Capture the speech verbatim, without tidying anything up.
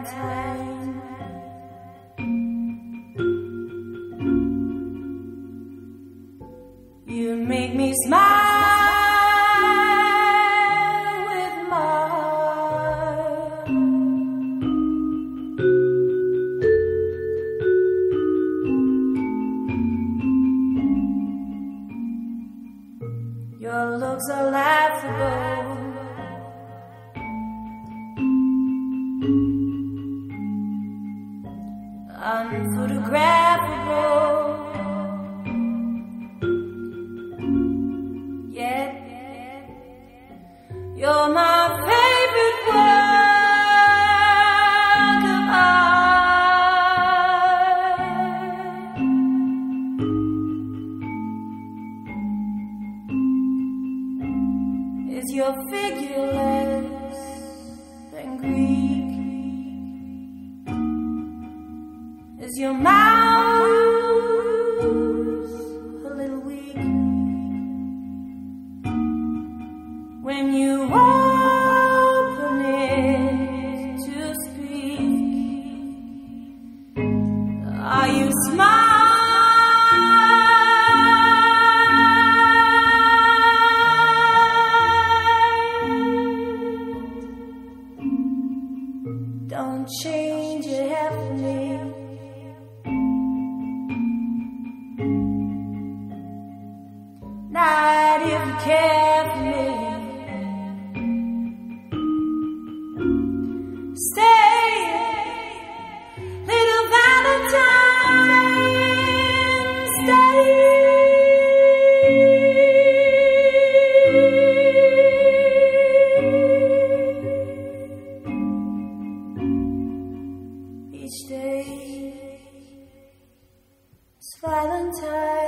Valentine. You make me smile with mine. Your looks are laughable. Unphotographable. Yet you're my favorite work of art. Is your figure less than Greek? Is your mouth a little weak when you open it to speak? Are you smart? Don't change it half for me. Not if you care for me. Stay, little Valentine, stay. Each day is Valentine.